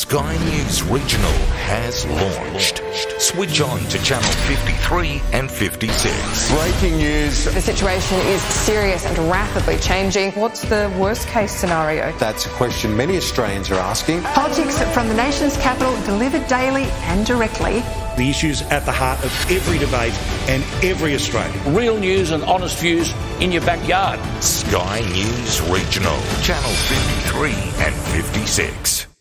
Sky News Regional has launched. Switch on to Channel 53 and 56. Breaking news. The situation is serious and rapidly changing. What's the worst case scenario? That's a question many Australians are asking. Politics from the nation's capital, delivered daily and directly. The issues at the heart of every debate and every Australian. Real news and honest views in your backyard. Sky News Regional, Channel 53 and 56.